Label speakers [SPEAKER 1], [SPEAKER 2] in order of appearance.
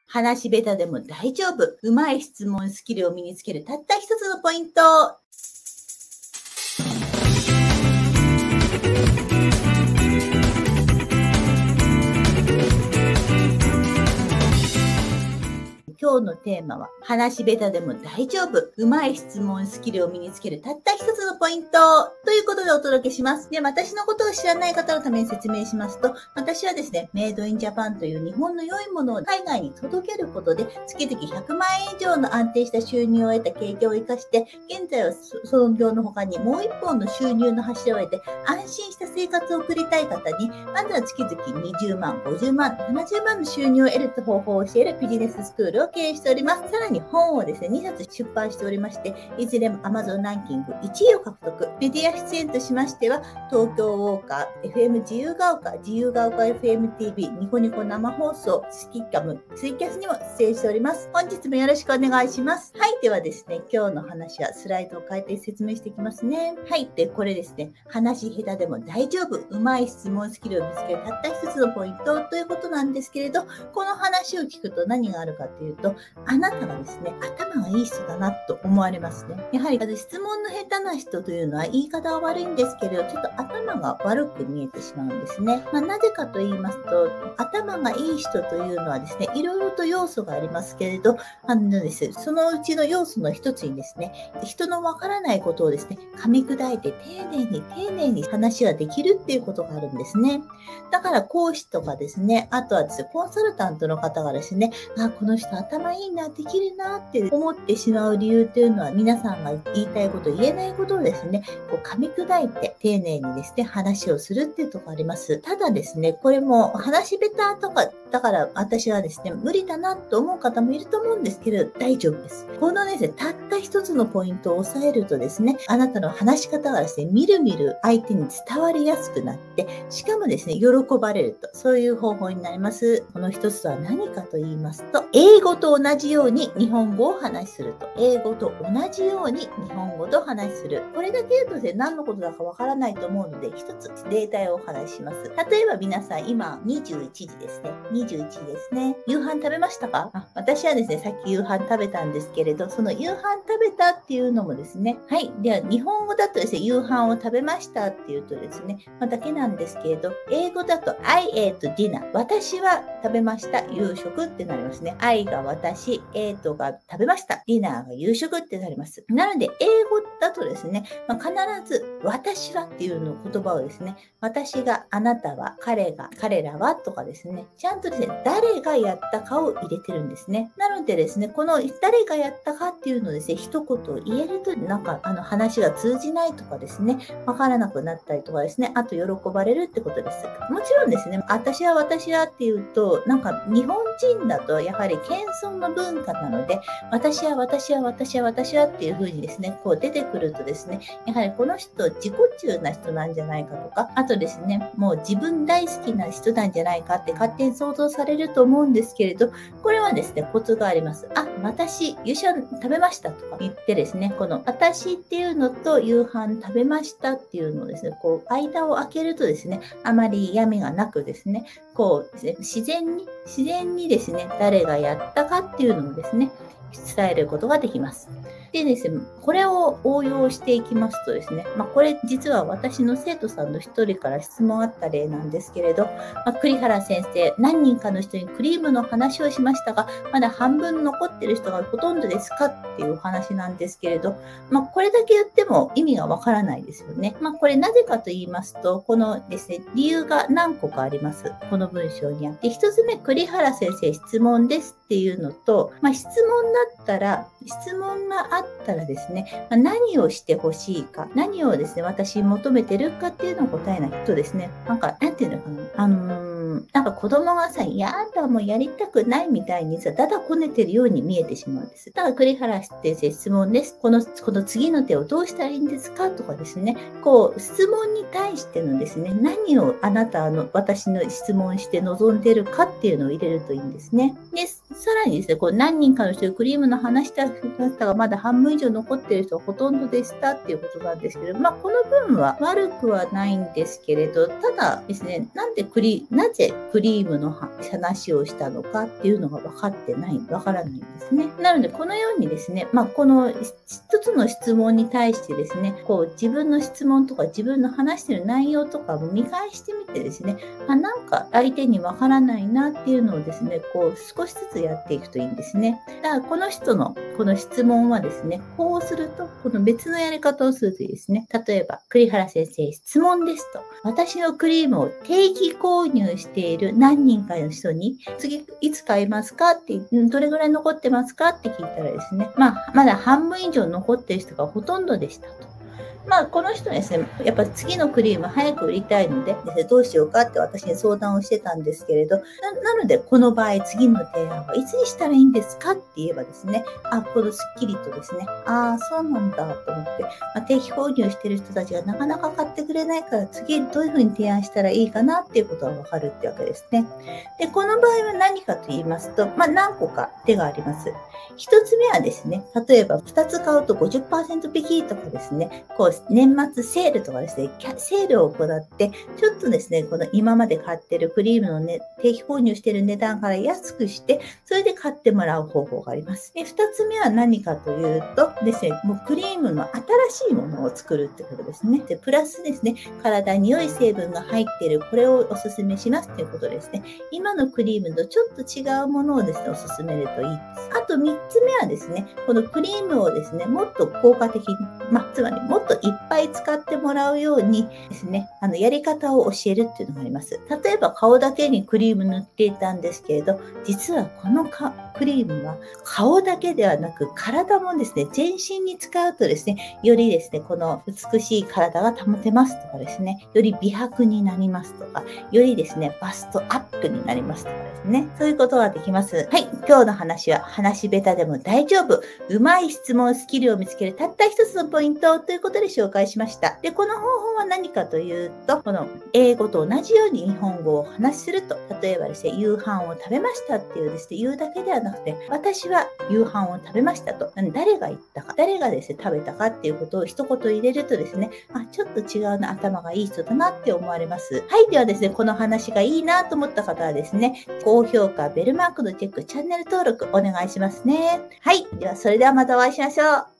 [SPEAKER 1] 話下手でも大丈夫。うまい質問スキルを身につけるたった一つのポイント。今日のテーマは、話下手でも大丈夫。うまい質問スキルを身につけるたった一つのポイント。ということでお届けします。で、私のことを知らない方のために説明しますと、私はですね、メイドインジャパンという日本の良いものを海外に届けることで、月々100万円以上の安定した収入を得た経験を生かして、現在はその業の他にもう一本の収入の柱を得て、安心した生活を送りたい方に、まずは月々20万、50万、70万の収入を得る方法を教えるビジネススクールを経営しております。さらに本をですね、2冊出版しておりまして、いずれも Amazon ランキング1位を獲得。メディア出演としましては、東京ウォーカー、FM 自由が丘、自由が丘 FMTV、ニコニコ生放送、スキッカム、ツイキャスにも出演しております。本日もよろしくお願いします。はい。ではですね、今日の話はスライドを変えて説明していきますね。はい。で、これですね、話下手でも大丈夫。うまい質問スキルを見つけるたった一つのポイントということなんですけれど、この話を聞くと何があるかというと、あなたがですね、頭がいい人だなと思われますね。やはり質問の下手な人というのは言い方は悪いんですけれど、ちょっと頭が悪く見えてしまうんですね。なぜかと言いますと、頭がいい人というのはですね、いろいろと要素がありますけれど、そのうちの要素の一つにですね、人のわからないことをですね、噛み砕いて丁寧に話ができるっていうことがあるんですね。だから講師とかですね、あとはですね、コンサルタントの方がですね、この人頭いいな、できるなって思ってしまう理由というのは、皆さんが言いたいこと、言えないことをですね、噛み砕いて丁寧にですね、話をするっていうところあります。ただですね、これも話下手とか、だから私はですね、無理だなと思う方もいると思うんですけど、大丈夫です。このですね、たった一つのポイントを押さえるとですね、あなたの話し方がですね、みるみる相手に伝わりやすくなって、しかもですね、喜ばれると、そういう方法になります。この一つは何かと言いますと、英語と同じように日本語を話しすると。英語と同じように日本語と話しする。これだけ言うとですね、何のことだかわからないと思うので、一つ例題をお話しします。例えば皆さん、今21時ですね。21時ですね。夕飯食べましたか？私はですね、さっき夕飯食べたんですけれど、その夕飯食べたっていうのもですね、はい。では、日本語だとですね、夕飯を食べましたっていうとですね、だけなんですけれど、英語だと I ate dinner。私は食べました。夕食ってなりますね。I が私、ate が食べました。ディナーが夕食ってなります。なので、英語だとですね、必ず私はっていうの言葉をですね、私が、あなたは、彼が、彼らはとかですね、ちゃんとですね、誰がやったかを入れてるんですね。なのでですね、この誰がやったかっていうのをですね、一言言えると、話が通じないとかですね、わからなくなったりとかですね、あと喜ばれるってことです。もちろんですね、私はっていうと、日本人だとやはり謙遜の文化なので、私はっていう風にですね、出てくるとですね、やはりこの人自己中な人なんじゃないかとか、あとですね、もう自分大好きな人なんじゃないかって勝手に想像されると思うんですけれど、これはですね、コツがあります。私、夕飯食べましたとか言ってですね、この私っていうのと夕飯食べましたっていうのをですね、間を空けるとですね、あまり嫌味がなくですね、ですね、自然にですね、誰がやったかっていうのをですね、伝えることができます。でですね、これを応用していきますとですね、これ実は私の生徒さんの一人から質問あった例なんですけれど、栗原先生、何人かの人にクリームの話をしましたが、まだ半分残ってる人がほとんどですかっていうお話なんですけれど、これだけ言っても意味がわからないですよね。これなぜかと言いますと、このですね、理由が何個かあります。この文章にあって、一つ目、栗原先生質問ですっていうのと、質問があったらですね、何をしてほしいか、何をですね、私に求めてるかっていうのを答えないとですね、なんていうのかな、子供がさ、やだ、もうやりたくないみたいにさ、だだこねてるように見えてしまうんです。だから栗原先生質問です。この次の手をどうしたらいいんですかとかですね、質問に対してのですね、何を私の質問して望んでるかっていうのを入れるといいんですね。で、 さらにですね、こう何人かの人でクリームの話した方がまだ半分以上残っている人はほとんどでしたっていうことなんですけど、この分は悪くはないんですけれど、ただですね、なぜクリームの話をしたのかっていうのがわからないんですね。なので、このようにですね、この一つの質問に対してですね、こう自分の質問とか自分の話している内容とかを見返してみてですね、なんか相手にわからないなっていうのをですね、こう少しずつやっていくといいんですね。だからこの人のこの質問はですね、こうすると、この別のやり方をするといいですね。例えば、栗原先生、質問ですと。私のクリームを定期購入している何人かの人に、次いつ買いますかって、どれぐらい残ってますかって聞いたらですね、まだ半分以上残っている人がほとんどでしたと。この人ですね、やっぱり次のクリーム早く売りたいので、どうしようかって私に相談をしてたんですけれど、なので、この場合、次の提案はいつにしたらいいんですかって言えばですね、このスッキリとですね、そうなんだと思って、定期購入してる人たちがなかなか買ってくれないから、次どういうふうに提案したらいいかなっていうことがわかるってわけですね。で、この場合は何かと言いますと、何個か手があります。一つ目はですね、例えば2つ買うと 50% 引きとかですね、こう年末セールとかですね、セールを行って、ちょっとですね、この今まで買ってるクリームのね、定期購入している値段から安くして、それで買ってもらう方法があります。で、二つ目は何かというとですね、もうクリームの新しいものを作るってことですね。で、プラスですね、体に良い成分が入っている、これをお勧めしますということですね。今のクリームとちょっと違うものをですね、お勧めるといいです。あと三つ目はですね、このクリームをですね、もっと効果的に、つまりもっといっぱい使ってもらうようにですね、やり方を教えるっていうのがあります。例えば顔だけにクリーム塗っていたんですけれど、実はこのクリームは顔だけではなく体もですね、全身に使うとですね、よりですね、この美しい体が保てますとかですね、より美白になりますとか、よりですね、バストアップになりますとかですね、そういうことができます。はい、今日の話は話下手でも大丈夫。うまい質問スキルを見つけるたった一つのポイントということで紹介しました。で、この方法は何かというと、この英語と同じように日本語をお話しすると、例えばですね、夕飯を食べましたっていうですね、言うだけではなくて、私は夕飯を食べましたと、誰が言ったか、誰がですね、食べたかっていうことを一言入れるとですね、ちょっと違うな、頭がいい人だなって思われます。はい、ではですね、この話がいいなと思った方はですね、高評価、ベルマークのチェック、チャンネル登録お願いしますね。はい、ではそれではまたお会いしましょう。